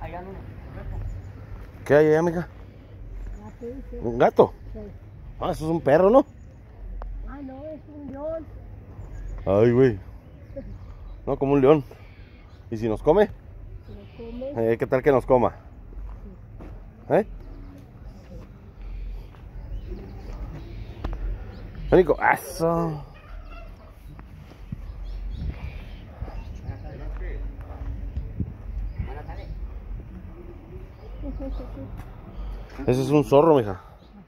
¿Qué hay allá, mija? ¿Un gato? Sí. Ah, eso es un perro, ¿no? Ah, no, es un león. Ay, güey. No, como un león. ¿Y si nos come? Si lo comes, ¿Qué tal que nos coma? ¿Eh? Nico, eso. Ese es un zorro, mija.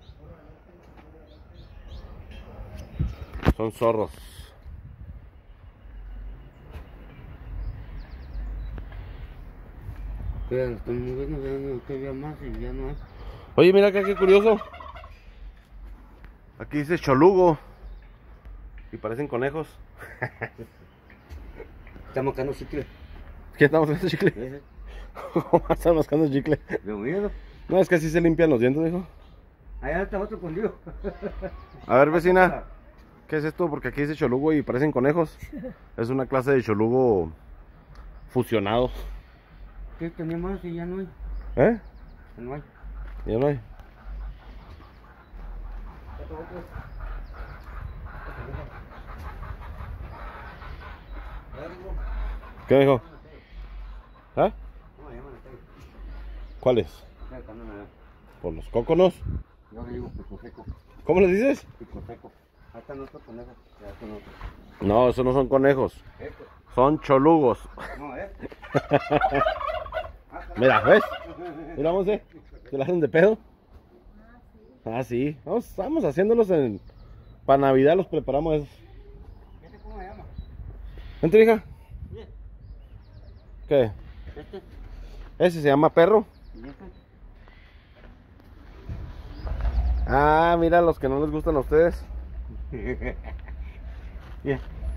Son zorros. Oye, mira acá, qué curioso. Aquí dice cholugo. Y parecen conejos. Estamos buscando chicle. ¿Qué estamos haciendo chicle? ¿Cómo están buscando chicle? ¿De miedo? No, es que así se limpian los dientes, hijo. Allá está otro contigo. A ver, vecina, ¿qué es esto? Porque aquí dice cholugo y parecen conejos. Es una clase de cholugo fusionado. ¿Qué tenemos y ya no hay? ¿Eh? Ya no hay. Ya no hay. ¿Qué dijo? ¿Ah? ¿Cuáles? ¿Por los cóconos? Yo le digo pico seco. ¿Cómo le dices? Pico seco. Ahí están otros conejos. Ya están otros. No, esos no son conejos. Son cholugos. No, Mira, ¿ves? Mira, Monse, ¿se la hacen de pedo? Ah, sí. Estamos haciéndolos para Navidad, los preparamos esos. ¿Cómo se llama? Vente, hija. ¿Qué? Este. Ese se llama perro. ¿Y este? Ah, mira los que no les gustan a ustedes. Bien.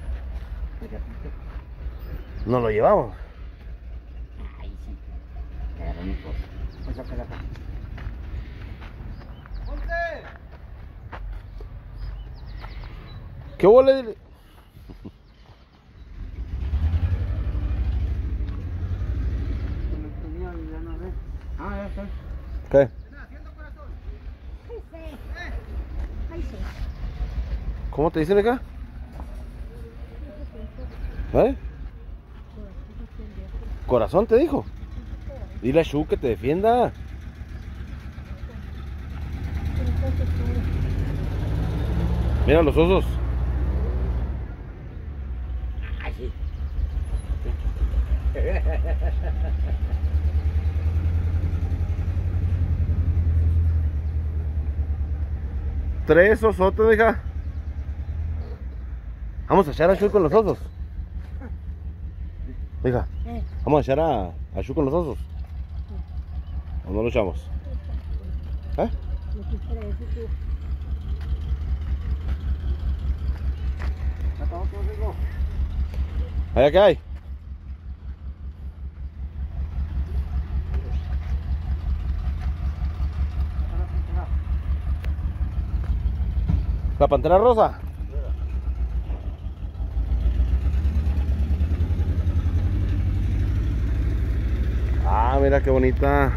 Nos lo llevamos. Ay, sí. Agarra mi cosa. Pues sácala acá. ¿Qué huele? Ah, ya está. ¿Qué? ay, sí. Ay, sí. ¿Cómo te dicen acá? ¿Eh? Corazón te dijo. Dile a Shu que te defienda. Mira los osos. Ay, sí. 3 osotes, hija. Vamos a echar a Shu con los osos. Hija, vamos a echar a Shu con los osos. ¿O no lo echamos? ¿Eh? ¿Allá qué hay? ¿La pantera rosa? Ah, mira qué bonita.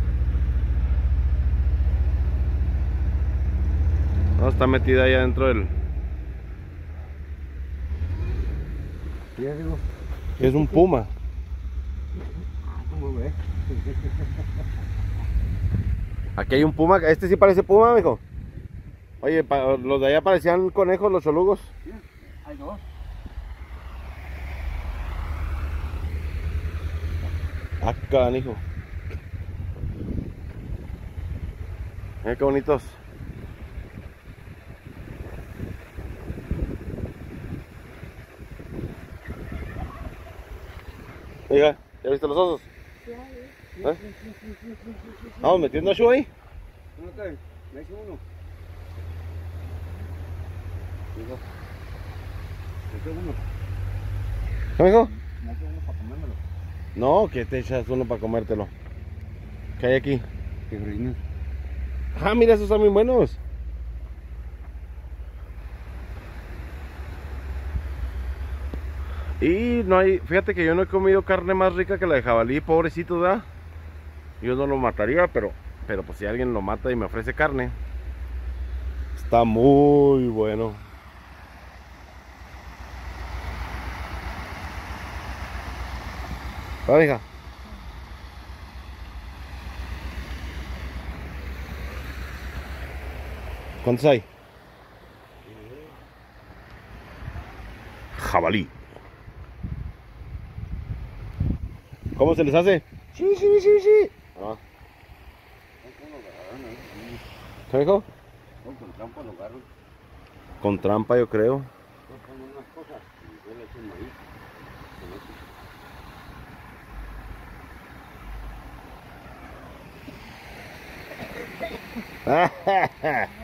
No, está metida ahí adentro del... Ya digo. Es un puma. ¿Cómo ve? Aquí hay un puma. Este sí parece puma, mijo. Oye, los de allá parecían conejos, los cholugos. Hay dos. Acá, hijo. Mira qué bonitos. Oiga, ¿ya viste los osos? ¿Eh? Vamos metiendo a Shu ahí. ¿Cómo está? Me hizo uno. Digo. Me hizo uno. ¿Qué, mijo? Me hizo uno para comérmelo. No, que te echas uno para comértelo. ¿Qué hay aquí? Tigrines. Ah, mira, esos están muy buenos. Y no hay, fíjate que yo no he comido carne más rica que la de jabalí, pobrecito, ¿verdad? Yo no lo mataría, pero pues si alguien lo mata y me ofrece carne, está muy bueno. Va, hija. ¿Cuántos hay? Jabalí. ¿Cómo se les hace? Sí, sí, sí, sí. Ah. ¿Qué dijo? Con trampa lo agarro. Con trampa, yo creo. Con unas cosas y yo le echo maíz. Ah,